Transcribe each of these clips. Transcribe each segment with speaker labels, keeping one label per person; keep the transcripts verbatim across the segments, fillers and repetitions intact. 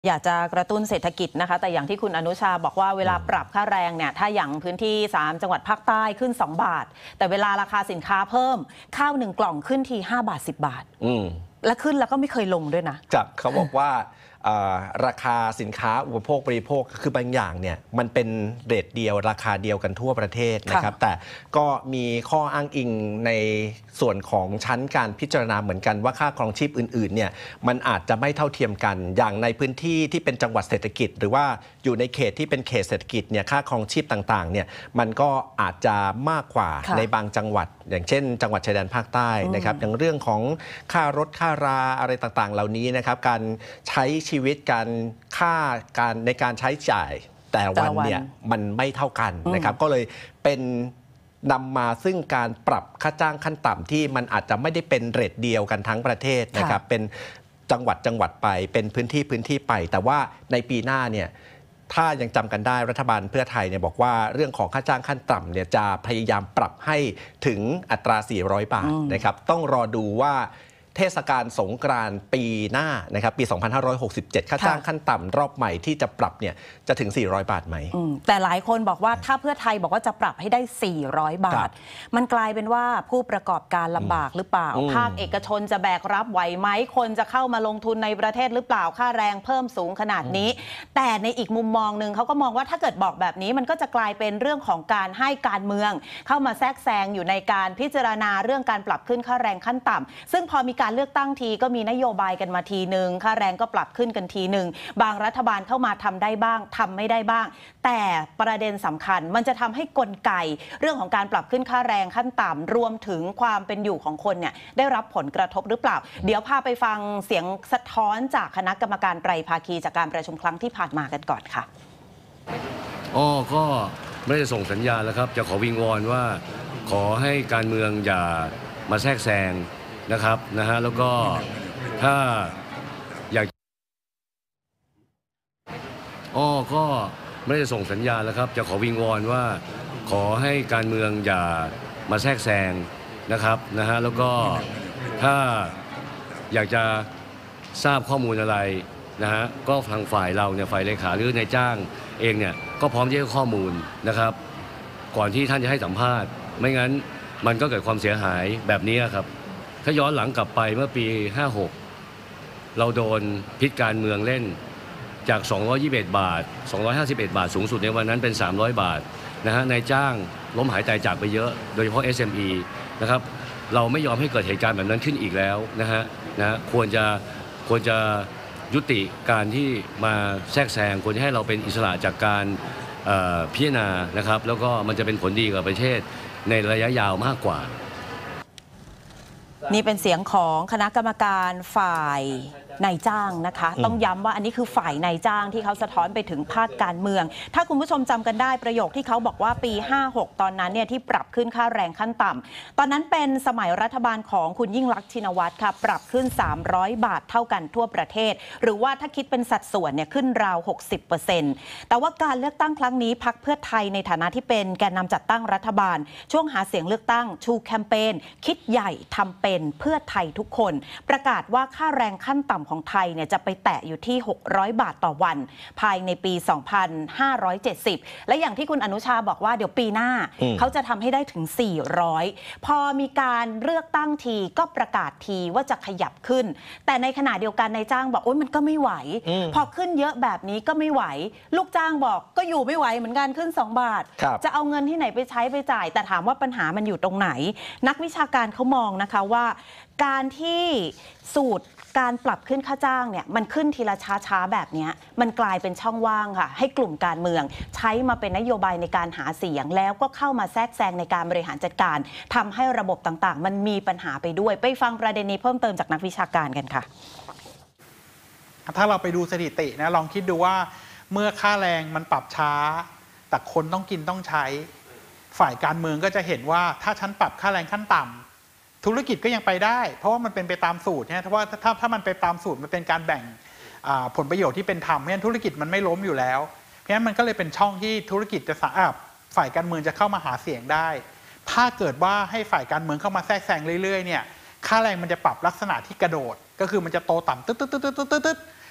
Speaker 1: อยากจะกระตุ้นเศรษฐกิจนะคะแต่อย่างที่คุณอนุชาบอกว่าเวลาปรับค่าแรงเนี่ยถ้าอย่างพื้นที่สามจังหวัดภาคใต้ขึ้นสองบาทแต่เวลาราคาสินค้าเพิ่มข้าวหนึ่งกล่องขึ้นทีห้าบาทสิบบาทอืมและขึ้นแล้วก็ไม่เคยลงด้วยนะ
Speaker 2: จากเขาบอกว่าราคาสินค้าอุปโภคบริโภคคือบางอย่างเนี่ยมันเป็นเรทเดียวราคาเดียวกันทั่วประเทศนะครับแต่ก็มีข้ออ้างอิงในส่วนของชั้นการพิจารณาเหมือนกันว่าค่าครองชีพอื่นๆเนี่ยมันอาจจะไม่เท่าเทียมกันอย่างในพื้นที่ที่เป็นจังหวัดเศรษฐกิจหรือว่าอยู่ในเขตที่เป็นเขตเศรษฐกิจเนี่ยค่าครองชีพต่างๆเนี่ยมันก็อาจจะมากกว่าในบางจังหวัดอย่างเช่นจังหวัดชายแดนภาคใต้นะครับอย่างเรื่องของค่ารถค่าราอะไรต่างๆเหล่านี้นะครับการใช้ชีวิตการค่าการในการใช้จ่ายแต่วันเนี่ยมันไม่เท่ากันนะครับก็เลยเป็นนำมาซึ่งการปรับค่าจ้างขั้นต่ำที่มันอาจจะไม่ได้เป็นเรทเดียวกันทั้งประเทศนะครับเป็นจังหวัดจังหวัดไปเป็นพื้นที่พื้นที่ไปแต่ว่าในปีหน้าเนี่ยถ้ายังจำกันได้รัฐบาลเพื่อไทยเนี่ยบอกว่าเรื่องของค่าจ้างขั้นต่ำเนี่ยจะพยายามปรับให้ถึงอัตราสี่ร้อยบาทนะครับต้องรอดูว่าเทศกาลสงกรานต์ปีหน้านะครับปีสองพันห้าร้อยหกสิบเจ็ดค่าจ้างขั้นต่ำรอบใหม่ที่จะปรับเนี่ยจะถึงสี่ร้อยบาทไหม
Speaker 1: แต่หลายคนบอกว่าถ้าเพื่อไทยบอกว่าจะปรับให้ได้สี่ร้อยบาทมันกลายเป็นว่าผู้ประกอบการลำบากหรือเปล่าภาคเอกชนจะแบกรับไหวไหมคนจะเข้ามาลงทุนในประเทศหรือเปล่าค่าแรงเพิ่มสูงขนาดนี้แต่ในอีกมุมมองหนึ่งเขาก็มองว่าถ้าเกิดบอกแบบนี้มันก็จะกลายเป็นเรื่องของการให้การเมืองเข้ามาแทรกแซงอยู่ในการพิจารณาเรื่องการปรับขึ้นค่าแรงขั้นต่ำซึ่งพอมีการเลือกตั้งทีก็มีนโยบายกันมาทีหนึ่งค่าแรงก็ปรับขึ้นกันทีหนึ่งบางรัฐบาลเข้ามาทำได้บ้างทำไม่ได้บ้างแต่ประเด็นสำคัญมันจะทำให้กลไกเรื่องของการปรับขึ้นค่าแรงขั้นต่ำรวมถึงความเป็นอยู่ของคนเนี่ยได้รับผลกระทบหรือเปล่าเดี๋ยวพาไปฟังเสียงสะท้อนจากคณะกรรมการไตรภาคีจากการประชุมครั้งที่ผ่านมากันก่อนค่ะ
Speaker 3: อ๋อก็ไม่ได้ส่งสัญญาณแล้วครับจะขอวิงวอนว่าขอให้การเมืองอย่ามาแทรกแซงนะครับนะฮะแล้วก็ถ้าอยากอ้อก็ไม่ได้ส่งสัญญาณแล้วครับจะขอวิงวอนว่าขอให้การเมืองอย่ามาแทรกแซงนะครับนะฮะแล้วก็ถ้าอยากจะทราบข้อมูลอะไรนะฮะก็ทางฝ่ายเราเนี่ยฝ่ายเลขาหรือนายจ้างเองเนี่ยก็พร้อมที่จะให้ข้อมูลนะครับก่อนที่ท่านจะให้สัมภาษณ์ไม่งั้นมันก็เกิดความเสียหายแบบนี้ครับถ้าย้อนหลังกลับไปเมื่อปีห้าหกเราโดนพิษการเมืองเล่นจากสองร้อยยี่สิบเอ็ดบาทสองร้อยห้าสิบเอ็ดบาทสูงสุดในวันนั้นเป็นสามร้อยบาทนะฮะนายจ้างล้มหายตายจากไปเยอะโดยเฉพาะ เอส เอ็ม อี นะครับเราไม่ยอมให้เกิดเหตุการณ์แบบนั้นขึ้นอีกแล้วนะฮะนะควรจะควรจะยุติการที่มาแทรกแซงควรจะให้เราเป็นอิสระจากการพิจารณานะครับแล้วก็มันจะเป็นผลดีกับประเทศในระยะยาวมากกว่า
Speaker 1: นี่เป็นเสียงของคณะกรรมการฝ่ายนายจ้างนะคะต้องย้ำว่าอันนี้คือฝ่ายนายจ้างที่เขาสะท้อนไปถึงภาคการเมืองถ้าคุณผู้ชมจำกันได้ประโยคที่เขาบอกว่าปีห้าหกตอนนั้นเนี่ยที่ปรับขึ้นค่าแรงขั้นต่ำตอนนั้นเป็นสมัยรัฐบาลของคุณยิ่งลักษณ์ชินวัตรค่ะปรับขึ้นสามร้อยบาทเท่ากันทั่วประเทศหรือว่าถ้าคิดเป็นสัดส่วนเนี่ยขึ้นราว หกสิบเปอร์เซ็นต์ แต่ว่าการเลือกตั้งครั้งนี้พรรคเพื่อไทยในฐานะที่เป็นแกนนำจัดตั้งรัฐบาลช่วงหาเสียงเลือกตั้งชูแคมเปญคิดใหญ่ทำเป็นเพื่อไทยทุกคนประกาศว่าค่าแรงขั้นต่ำของไทยเนี่ยจะไปแตะอยู่ที่หกร้อยบาทต่อวันภายในปีสองพันห้าร้อยเจ็ดสิบและอย่างที่คุณอนุชาบอกว่าเดี๋ยวปีหน้าเขาจะทำให้ได้ถึงสี่ร้อยพอมีการเลือกตั้งทีก็ประกาศทีว่าจะขยับขึ้นแต่ในขณะเดียวกันนายจ้างบอกโอ๊ยมันก็ไม่ไหวพอขึ้นเยอะแบบนี้ก็ไม่ไหวลูกจ้างบอกก็อยู่ไม่ไหวเหมือนกันขึ้นสองบาทจะเอาเงินที่ไหนไปใช้ไปจ่ายแต่ถามว่าปัญหามันอยู่ตรงไหนนักวิชาการเขามองนะคะว่าการที่สูตรการปรับขึ้นค่าจ้างเนี่ยมันขึ้นทีละช้าๆแบบนี้มันกลายเป็นช่องว่างค่ะให้กลุ่มการเมืองใช้มาเป็นนโยบายในการหาเสียงแล้วก็เข้ามาแทรกแซงในการบริหารจัดการทำให้ระบบต่างๆมันมีปัญหาไปด้วยไปฟังประเด็นนี้เพิ่มเติมจากนักวิชาการกันค่ะ
Speaker 4: ถ้าเราไปดูสถิตินะลองคิดดูว่าเมื่อค่าแรงมันปรับช้าแต่คนต้องกินต้องใช้ฝ่ายการเมืองก็จะเห็นว่าถ้าฉันปรับค่าแรงขั้นต่ำธุรกิจก็ยังไปได้เพราะว่ามันเป็นไปตามสูตรเนี่ยเพราะว่าถ้าถ้ามันไปตามสูตรมันเป็นการแบ่งผลประโยชน์ที่เป็นธรรมเพราะฉะนั้นธุรกิจมันไม่ล้มอยู่แล้วเพราะฉะนั้นมันก็เลยเป็นช่องที่ธุรกิจจะสามารถฝ่ายการเมืองจะเข้ามาหาเสียงได้ถ้าเกิดว่าให้ฝ่ายการเมืองเข้ามาแทรกแซงเรื่อยๆเนี่ยค่าแรงมันจะปรับลักษณะที่กระโดดก็คือมันจะโตต่ำตึ๊ดตึ๊ดตึ๊ดตึ๊ดตึ๊ด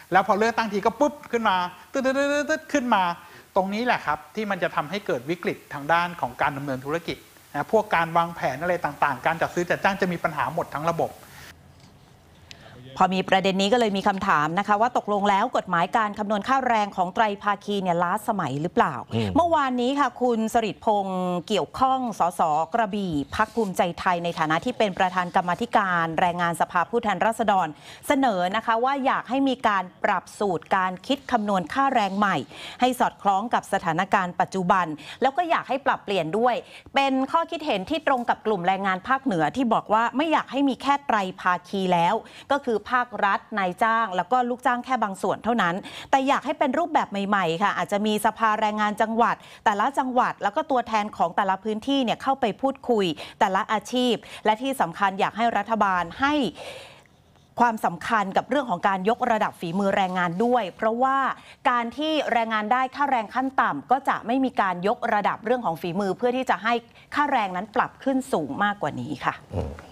Speaker 4: แล้วพอเลือกตั้งทีก็ปุ๊บขึ้นมาตึ๊ดตึ๊ดขึ้นมาตรงนี้แหละครับที่มันจะทำให้เกิดวิกฤตทางด้านของการดำเนินธุรกิจนะพวกการวางแผนอะไรต่างๆการจัดซื้อจัดจ้างจะมีปัญหาหมดทั้งระบบ
Speaker 1: พอมีประเด็นนี้ก็เลยมีคำถามนะคะว่าตกลงแล้วกฎหมายการคำนวณค่าแรงของไตรภาคีเนี่ยล้าสมัยหรือเปล่าเมื่อวานนี้ค่ะคุณสฤษดิ์พงษ์เกี่ยวข้องสสกระบี่พรรคภูมิใจไทยในฐานะที่เป็นประธานกรรมาธิการแรงงานสภาผู้แทนราษฎรเสนอนะคะว่าอยากให้มีการปรับสูตรการคิดคำนวณค่าแรงใหม่ให้สอดคล้องกับสถานการณ์ปัจจุบันแล้วก็อยากให้ปรับเปลี่ยนด้วยเป็นข้อคิดเห็นที่ตรงกับกลุ่มแรงงานภาคเหนือที่บอกว่าไม่อยากให้มีแค่ไตรภาคีแล้วก็คือภาครัฐนายจ้างแล้วก็ลูกจ้างแค่บางส่วนเท่านั้นแต่อยากให้เป็นรูปแบบใหม่ๆค่ะอาจจะมีสภาแรงงานจังหวัดแต่ละจังหวัดแล้วก็ตัวแทนของแต่ละพื้นที่เนี่ยเข้าไปพูดคุยแต่ละอาชีพและที่สำคัญอยากให้รัฐบาลให้ความสำคัญกับเรื่องของการยกระดับฝีมือแรงงานด้วยเพราะว่าการที่แรงงานได้ค่าแรงขั้นต่ำก็จะไม่มีการยกระดับเรื่องของฝีมือเพื่อที่จะให้ค่าแรงนั้นปรับขึ้นสูงมากกว่านี้ค่ะ